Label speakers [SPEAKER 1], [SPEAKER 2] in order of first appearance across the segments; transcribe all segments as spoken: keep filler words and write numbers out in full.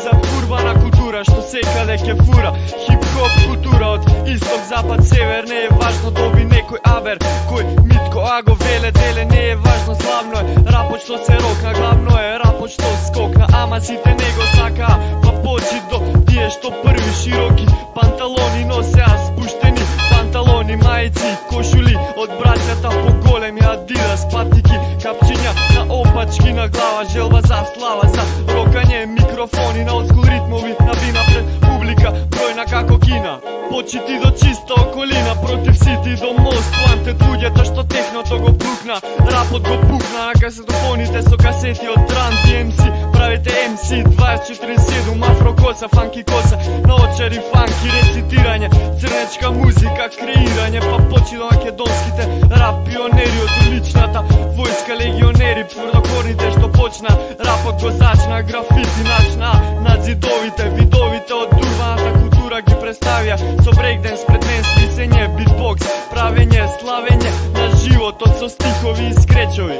[SPEAKER 1] за урбана култура што секаде ќе фура. Хип-хоп култура од исток, запад, север. Не е важно доби некој абер, кој Митко, а го веле деле. Не е важно, славно е рапот што се рокна, главно е рапот што скокна. Ама сите не го сака, па почи до тие што први широки панталони носеа, спуштени панталони, мајци, кошули од браќата по големи Адидас, патики, капчиња на опачки на глава, желба за слава, за рокање, микрофони на олдскул ритмови, на вина пред публика, бројна како кина. Почити до чиста околина, против сити до мост, плантет луѓето што техното го пукна, рапот го пукна на касетофоните со касети од Run ди ем си. Правите ем си дваесет четири седум, афро коса, фанки коса, наочари фанки, рецитирање, црнечка музика, креирање, па почи до македонските рап пионери од уличната војска, легионери, тврдокорните што почна, рапот го зачна, графити начна над зидовите, видовите од урбаната култура ги представија со брейкденс, пред мен смисење, битбокс, правење, славење на животот со стихови и скречови.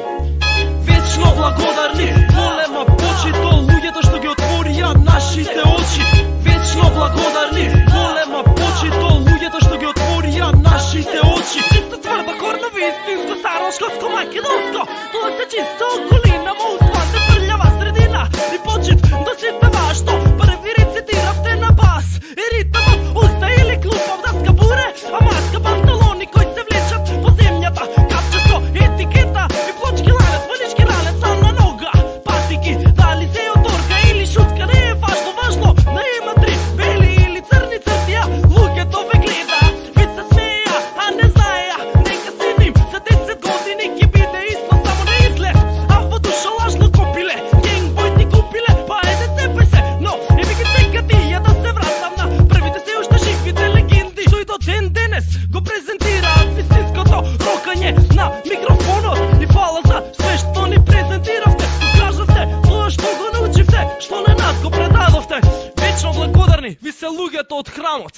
[SPEAKER 2] Вечно благодарни, голема почит до луѓето што ги отворија нашите очи. Вечно благодарни, голема почит до луѓето што ги отворија нашите очи. Чисто тврда корнови, истинско, старо, шкотско, македонско. Тоа се чисто околина, ма успате прљава средина. И почит до сите вас што први рецитиравте на бас. И ритмот уста или клупав даска буре, а маска панталони кои се влечат по земјата. Капчесто етикета и плочки ланец, валички ранец, сам на нога. Патики, дали се од орга или шутка, не е важно, важно. Не има три бели или црни цртија, луѓето ве гледа. Ви се смеја, а не знаеа. Нека се ним за десет години ќе биде исто, само на изглед. А во душа лажно копиле, генг бојти купиле, па еде цепај се. Но не би ги сега тие да се вратам на првите се уште живите легенди, што и до ден денес го презентираат вистинското рокање на микрофонот. И фала за све што ни презентиравте, покажавте тоа што го научивте, што не нас го предадовте. Вечно благодарни ви се луѓето од храмот.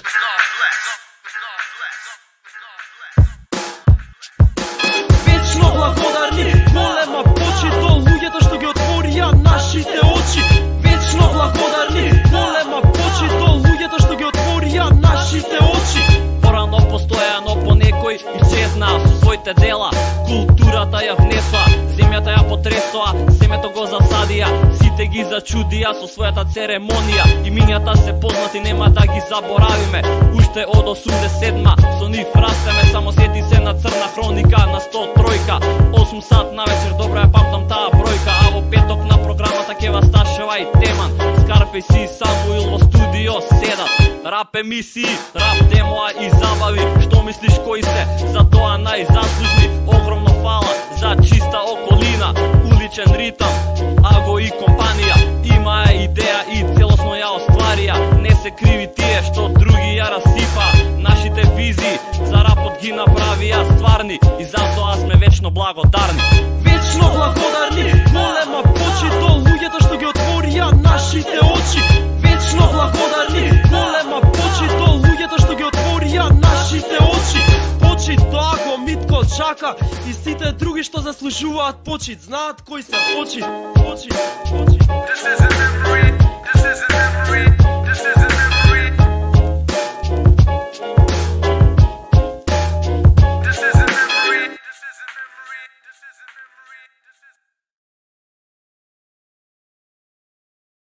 [SPEAKER 2] Вечно благодарни, голема почит до луѓето што ги отворија нашите очи. Вечно благодарни, голема почит до луѓето што ги отворија нашите очи.
[SPEAKER 3] Порано постоја, но по некој исчезна со своите дела. Културата ја внесоа, земјата ја потресоа, семето го засадија, сите ги зачудија со својата церемонија. Имињата се познати, нема да ги заборавиме. Уште од осумдесет и седма со нив растеме, само сети се на црна хроника на сто тројка. осум сат на вечер, добро ја памтам таа бројка, а во петок на програмата Кева Сташева и Теман, Скарфейс и Самуил во студио седат. Рап емисии, рап демоа и забави, што мислиш кои се за тоа најзаслужни? Огромно фала за чиста околина, уличен ритам, Аго и компанија имаа идеја и целосно ја остварија. Не се криви тие што други ја расипа, нашите визии за рапот ги направија стварни и затоа сме вечно благодарни.
[SPEAKER 2] Вечно благодарни, голема почит до луѓето што ги отворија нашите очи. Вечно благодарни, голема почит до луѓето што ги отворија нашите очи. Почит до Аго, Митко, Чака и сите други што заслужуваат почит. Знаат кои се почит, почит, почит.